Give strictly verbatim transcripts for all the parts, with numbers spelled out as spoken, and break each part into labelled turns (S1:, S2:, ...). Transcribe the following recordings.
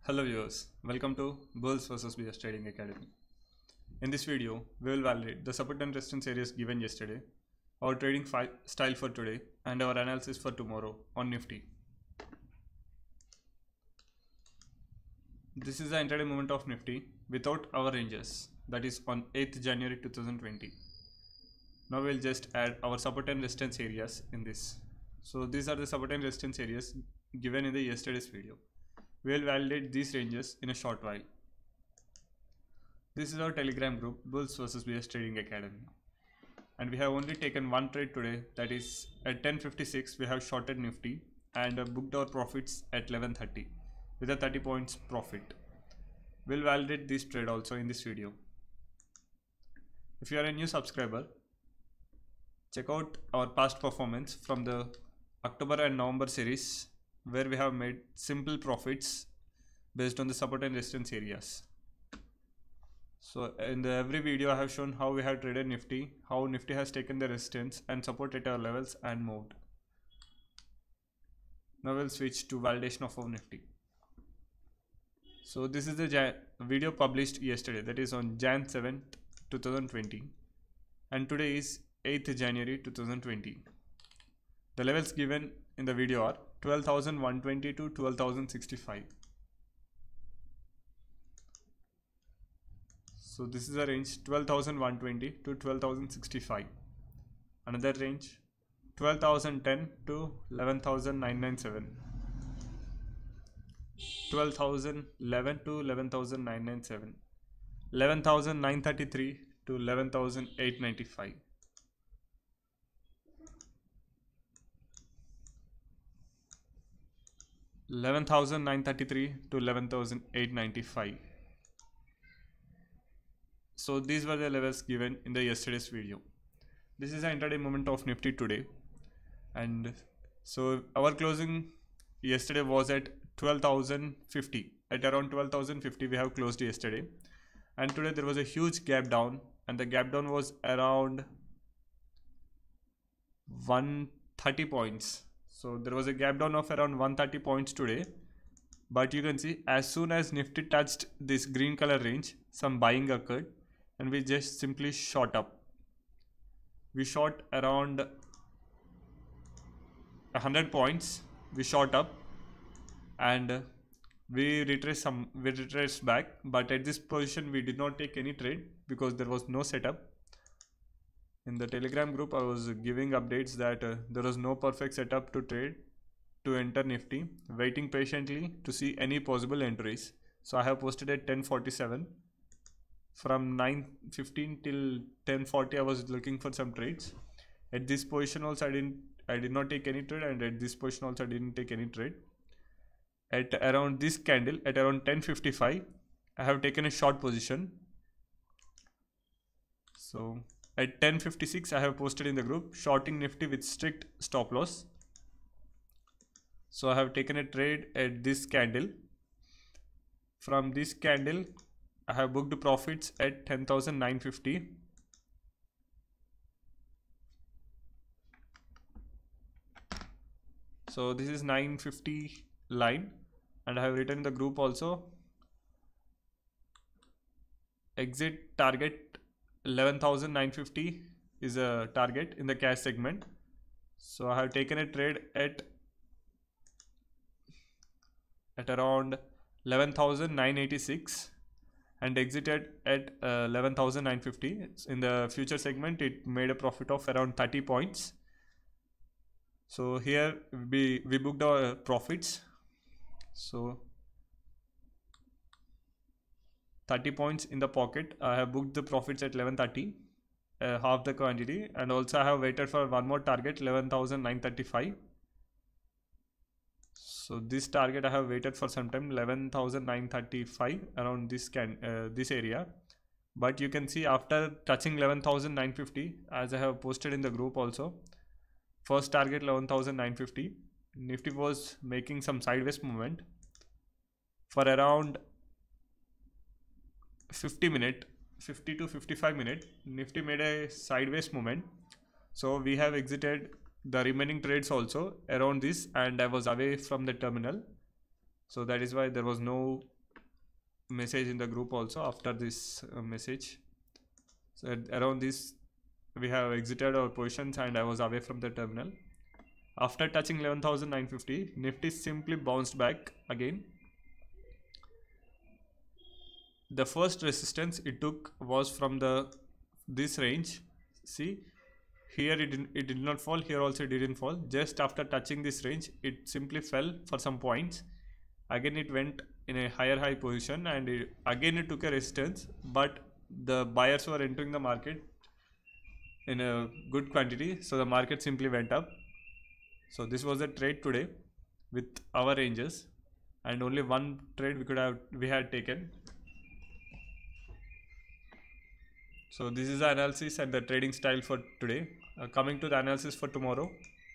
S1: Hello viewers, welcome to Bulls versus Bears Trading Academy. In this video, we will validate the support and resistance areas given yesterday, our trading style for today, and our analysis for tomorrow on Nifty. This is the intraday movement of Nifty without our ranges, that is on eighth January two thousand twenty. Now we will just add our support and resistance areas in this. So these are the support and resistance areas given in the yesterday's video. We will validate these ranges in a short while. This is our Telegram group, Bulls versus Bears Trading Academy. And we have only taken one trade today, that is at ten fifty-six we have shorted Nifty and uh, booked our profits at eleven thirty with a thirty points profit. We'll validate this trade also in this video. If you are a new subscriber, check out our past performance from the October and November series, where we have made simple profits based on the support and resistance areas. So in the every video I have shown how we have traded Nifty, how Nifty has taken the resistance and support at our levels and moved. Now we'll switch to validation of our Nifty. So this is the Jan video published yesterday, that is on January seventh two thousand twenty, and today is eighth January two thousand twenty. The levels given in the video are twelve thousand one hundred twenty to twelve thousand sixty-five. So this is a range twelve thousand one hundred twenty to twelve thousand sixty-five. Another range twelve thousand ten to eleven thousand nine hundred ninety-seven. twelve thousand eleven to eleven thousand nine hundred ninety-seven. eleven thousand nine hundred thirty-three to eleven thousand eight hundred ninety-five. eleven thousand nine hundred thirty-three to eleven thousand eight hundred ninety-five. So these were the levels given in the yesterday's video. This is the intraday movement of Nifty today, and so our closing yesterday was at twelve thousand fifty. At around twelve thousand fifty we have closed yesterday, and today there was a huge gap down, and the gap down was around one hundred thirty points. So there was a gap down of around one hundred thirty points today, but you can see as soon as Nifty touched this green color range, some buying occurred and we just simply shot up. We shot around one hundred points, we shot up and we retraced some we retraced back, but at this position we did not take any trade because there was no setup. In the Telegram group, I was giving updates that uh, there was no perfect setup to trade, to enter Nifty, waiting patiently to see any possible entries. So I have posted at ten forty-seven. From nine fifteen till ten forty, I was looking for some trades. At this position also, I didn't, I did not take any trade, and at this position also, I didn't take any trade. At around this candle, at around ten fifty-five, I have taken a short position. So at ten fifty-six I have posted in the group, shorting Nifty with strict stop loss. So I have taken a trade at this candle. From this candle I have booked profits at ten thousand nine hundred fifty. So this is nine fifty line, and I have written in the group also, exit target eleven thousand nine hundred fifty is a target in the cash segment. So I have taken a trade at at around eleven thousand nine hundred eighty-six and exited at uh, eleven thousand nine hundred fifty. In the future segment it made a profit of around thirty points. So here we, we booked our profits. So thirty points in the pocket. I have booked the profits at eleven thirty, uh, half the quantity, and also I have waited for one more target, eleven thousand nine hundred thirty-five. So this target I have waited for some time, eleven thousand nine hundred thirty-five, around this can uh, this area. But you can see after touching eleven thousand nine hundred fifty, as I have posted in the group also, first target eleven thousand nine hundred fifty, Nifty was making some sideways movement for around fifty minute, fifty to fifty-five minute. Nifty made a sideways movement, so we have exited the remaining trades also around this, and I was away from the terminal. So that is why there was no message in the group also after this uh, message. So at around this we have exited our positions and I was away from the terminal. After touching eleven thousand nine hundred fifty, Nifty simply bounced back again. The first resistance it took was from the this range. See, here it did, it did not fall, here also it didn't fall. Just after touching this range, it simply fell for some points. Again it went in a higher high position, and it, again it took a resistance, but the buyers were entering the market in a good quantity, so the market simply went up. So this was a trade today with our ranges, and only one trade we could have we had taken. So this is the analysis and the trading style for today. Uh, coming to the analysis for tomorrow.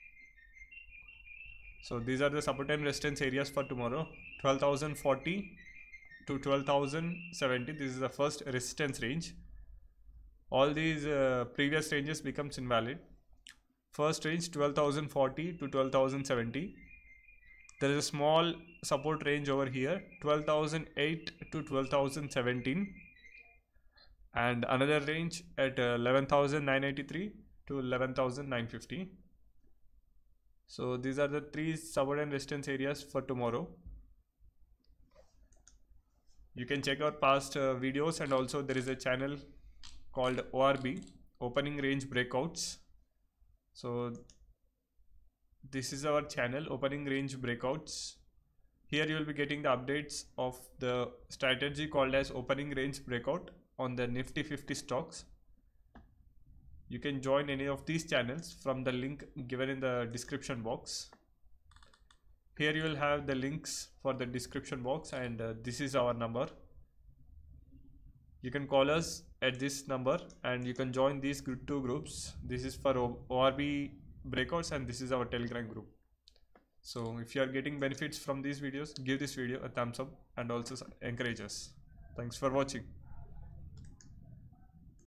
S1: So these are the support and resistance areas for tomorrow. twelve thousand forty to twelve thousand seventy. This is the first resistance range. All these uh, previous ranges becomes invalid. First range twelve thousand forty to twelve thousand seventy. There is a small support range over here, twelve thousand eight to twelve thousand seventeen. And another range at uh, eleven thousand nine hundred eighty-three to eleven thousand nine hundred fifty. So these are the three support and resistance areas for tomorrow. You can check out past uh, videos, and also there is a channel called O R B, Opening Range Breakouts. So this is our channel, Opening Range Breakouts. Here you will be getting the updates of the strategy called as Opening Range Breakout on the Nifty fifty stocks. You can join any of these channels from the link given in the description box. Here you will have the links for the description box, and uh, this is our number. You can call us at this number and you can join these two groups. This is for O R B breakouts, and this is our Telegram group. So if you are getting benefits from these videos, give this video a thumbs up and also encourage us. Thanks for watching.